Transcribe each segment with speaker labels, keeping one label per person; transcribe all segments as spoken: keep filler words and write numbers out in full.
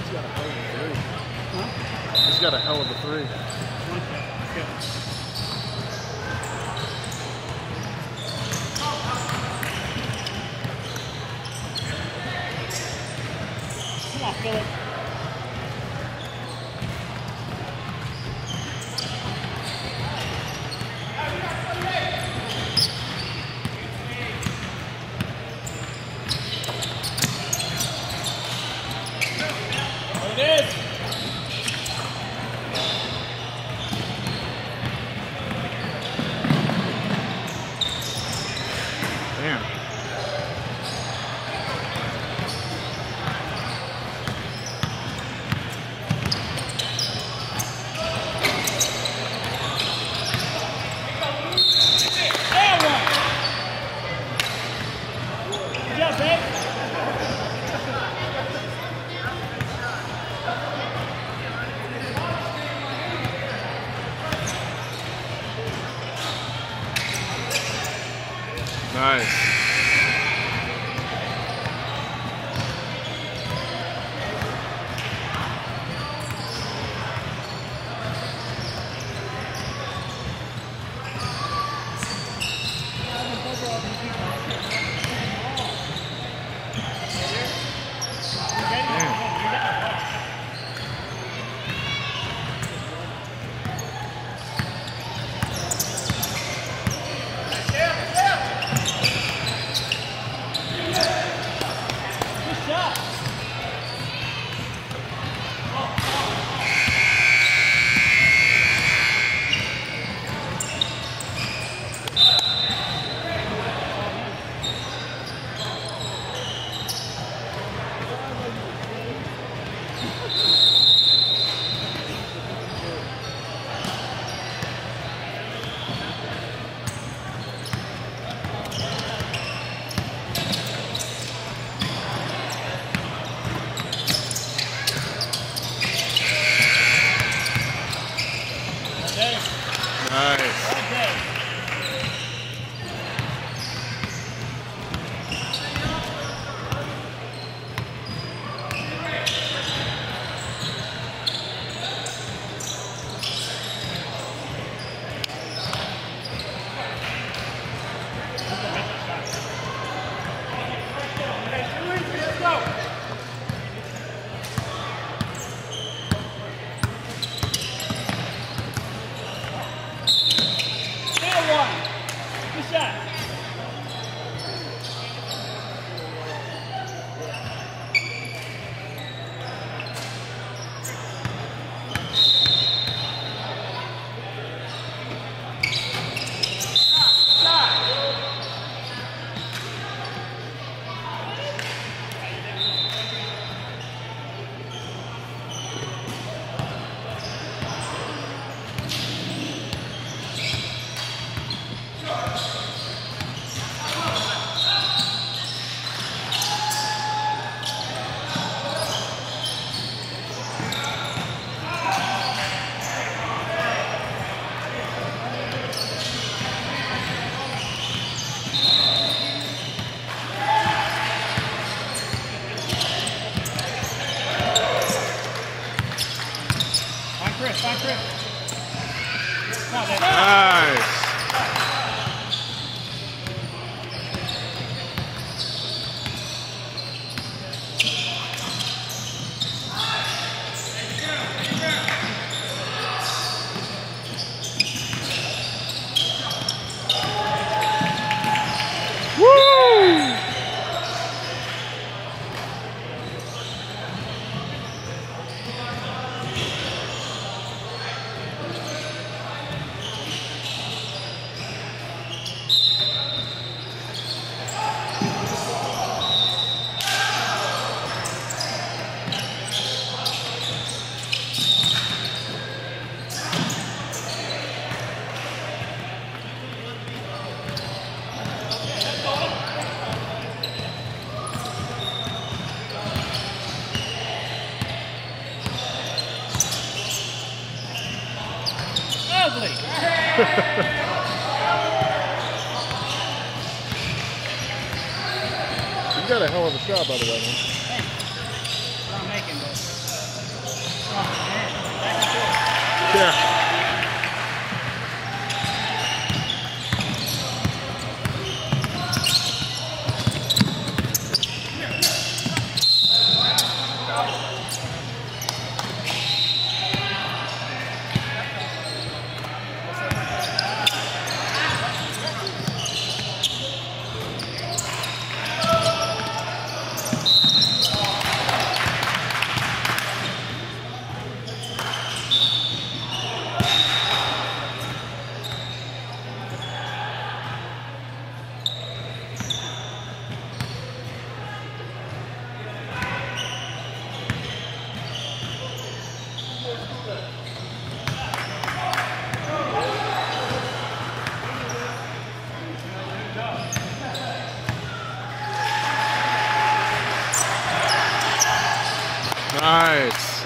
Speaker 1: He's got a hell of a three. Huh? He's got a hell of a three.
Speaker 2: Come on, Philip.
Speaker 1: Nice. Nice. You got a hell of a shot, by the way, man.
Speaker 2: Thanks. I'm making this.
Speaker 1: Yeah. Nice.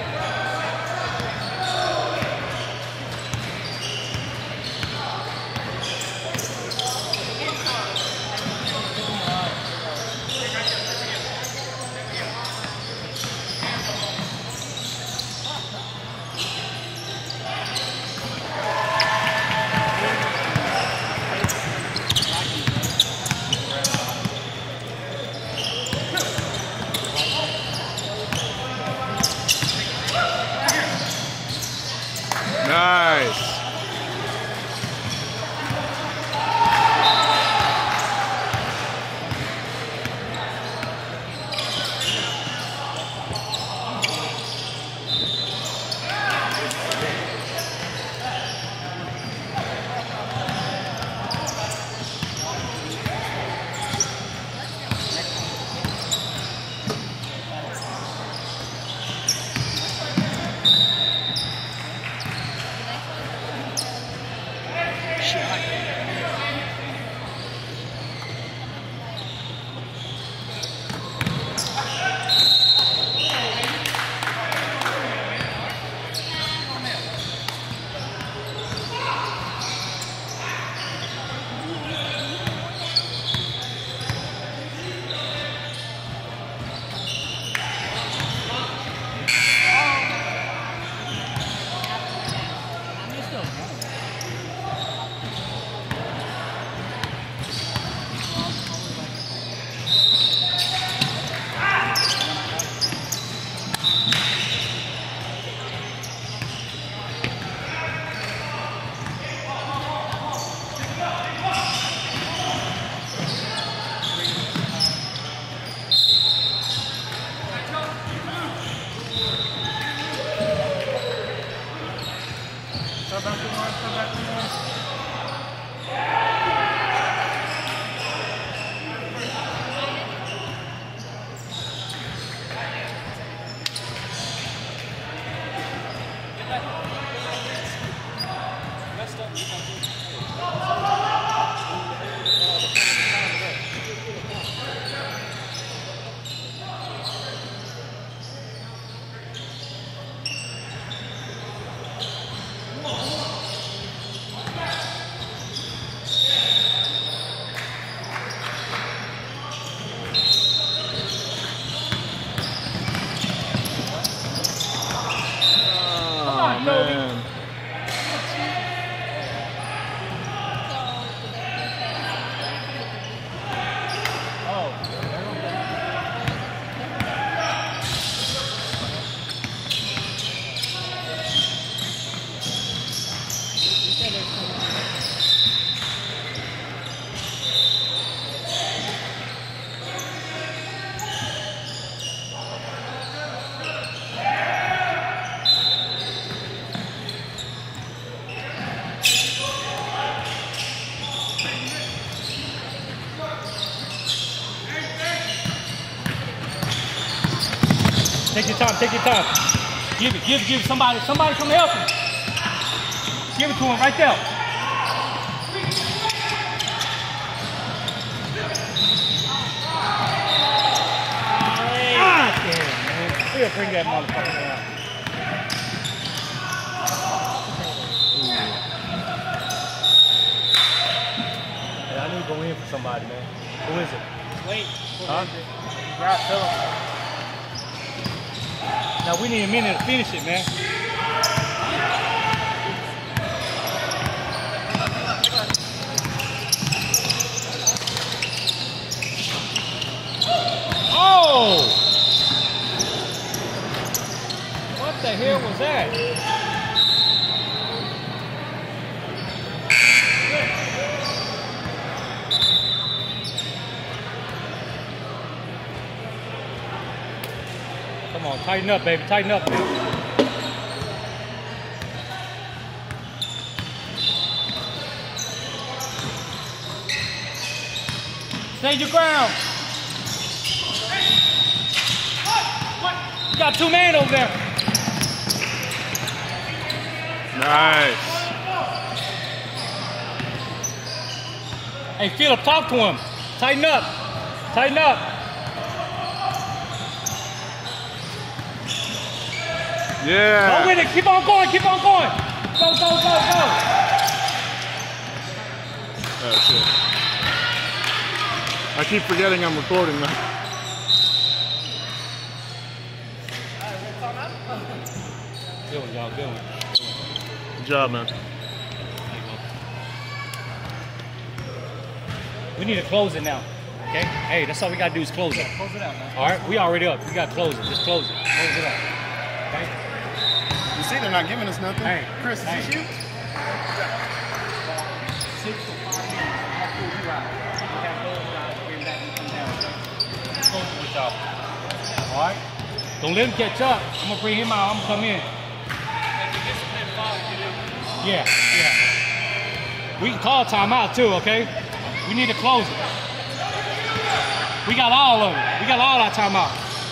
Speaker 1: Nice.
Speaker 2: Take your time, take your time. Give it, give it, give it. Somebody, somebody come help him. Give it to him right there. God damn, man. We'll bring that motherfucker down. Hey, I need to go in for somebody, man. Who is it?
Speaker 3: Wait.
Speaker 2: Huh? Grab Phillip. Now we need a minute to finish it, man. hell was that? Come on, tighten up, baby. Tighten up, baby. Stand your ground. You got two men over there.
Speaker 1: Nice.
Speaker 2: Hey, Philip, talk to him. Tighten up. Tighten up.
Speaker 1: Yeah.
Speaker 2: Go with it. Keep on going. Keep on going. Go, go, go, go.
Speaker 1: Oh, shit. I keep forgetting I'm recording now.
Speaker 2: Good one, y'all. Good one.
Speaker 1: Good job, man.
Speaker 2: We need to close it now. Okay? Hey, that's all we gotta do is close it.
Speaker 3: Close it out, man.
Speaker 2: All right, we already up. We gotta close it. Just close it. Close it up. Okay?
Speaker 3: You see, they're not giving us nothing.
Speaker 2: Hey,
Speaker 3: Chris, is
Speaker 2: hey.
Speaker 3: this you?
Speaker 2: Six to five minutes. I'll pull you out. We have those guys bring back and come down. Close it with y'all. All right? Don't let him catch up. I'm gonna bring him out. I'm gonna come in. Yeah, yeah. We can call timeout too, okay? We need to close it. We got all of it. We got all our timeout.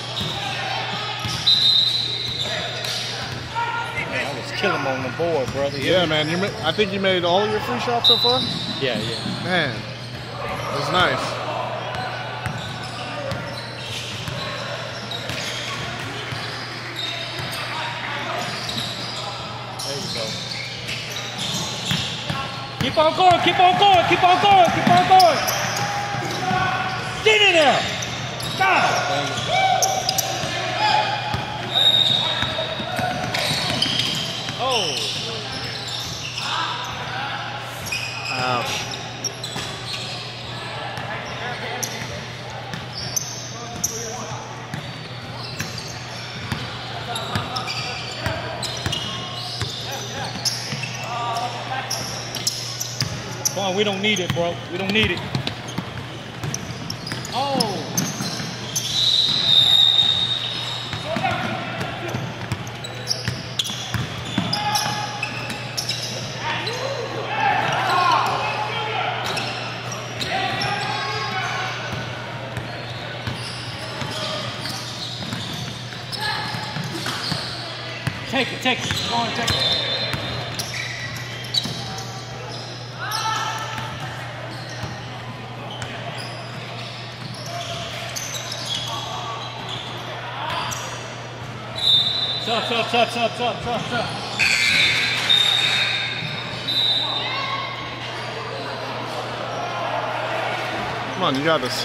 Speaker 2: Man, I was killing him on the board, brother.
Speaker 1: Yeah, man. You, ma- I think you made all your free shots so far.
Speaker 2: Yeah, yeah.
Speaker 1: Man, it was nice.
Speaker 2: There you go. Keep on going, keep on going, keep on going, keep on going. Get in there. Stop. Oh.
Speaker 1: Ouch.
Speaker 2: Come on, we don't need it, bro. We don't need it. Oh. Take it, take it. Go on, take it. Up, up, up, up, up, up, up.
Speaker 1: Come on, you got this.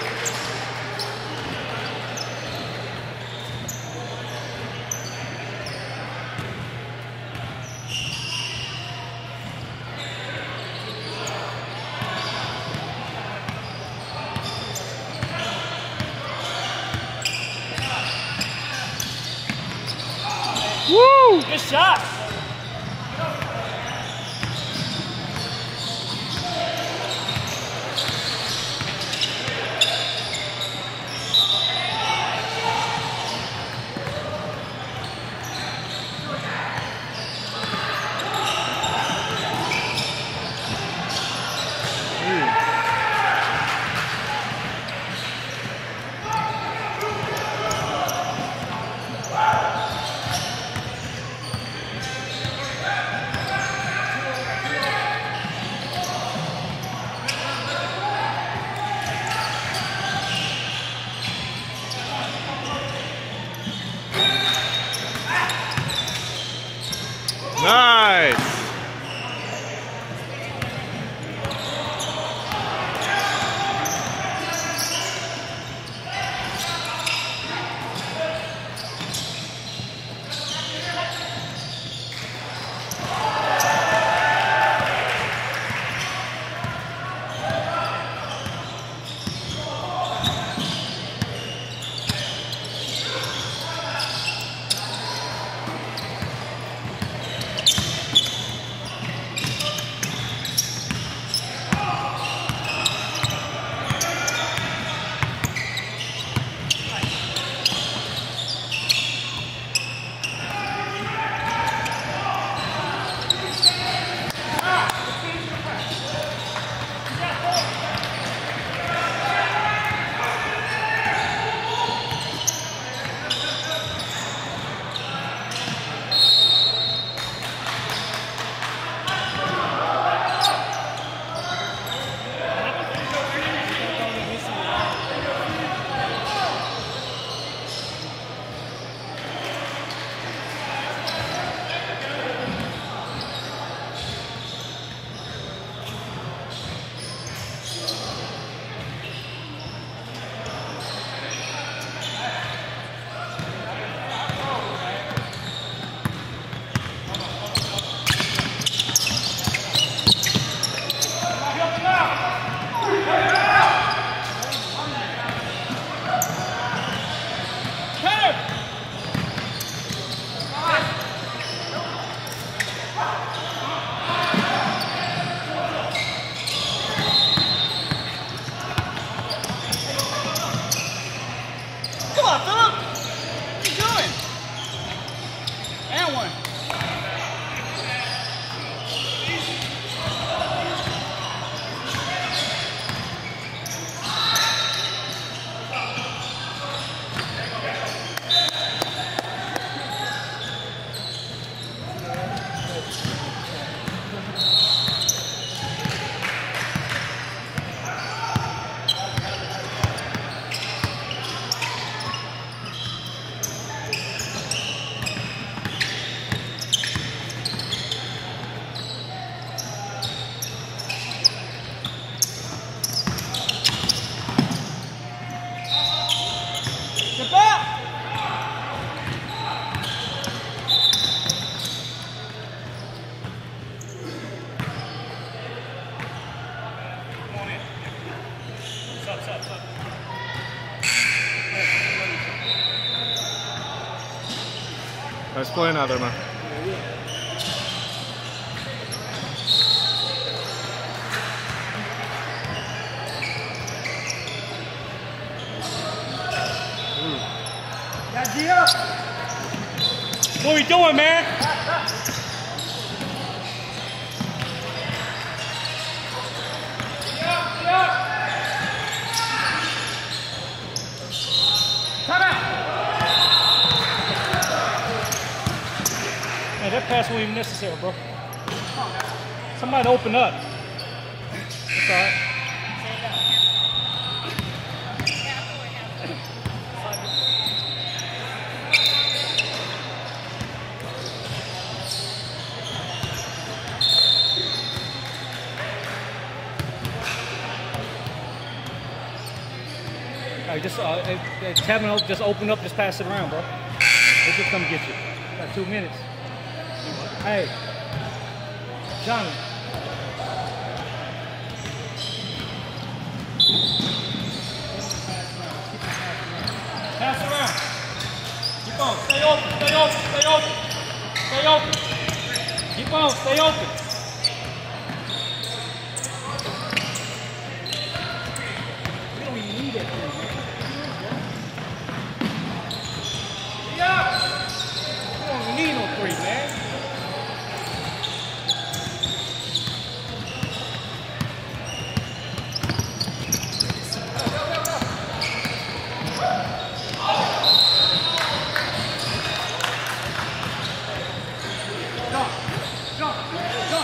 Speaker 2: Woo! Good shot.
Speaker 1: Nice. Nice playing out there, man.
Speaker 2: What are we doing, man? Man, that pass wasn't even necessary, bro. Somebody open up. That's all right. All right, just uh, uh, Tavern, just open up, just pass it around, bro. They just come get you. Got two minutes. Hey, Johnny. Pass it around. Keep on. Stay open. Stay open. Stay open. Stay open. Keep on. Stay open. We don't even need that thing, man. Yeah. We don't even need no three, man. Jump, jump, jump.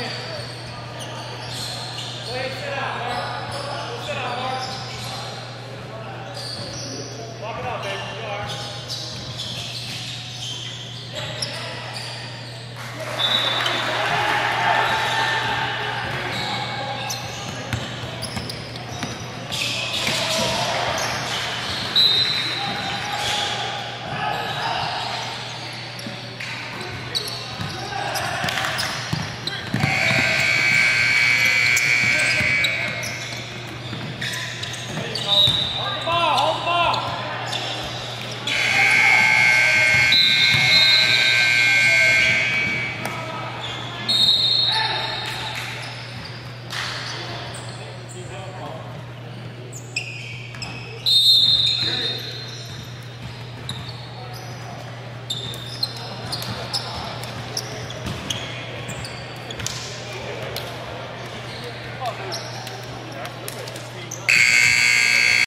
Speaker 2: Go ahead, sit out.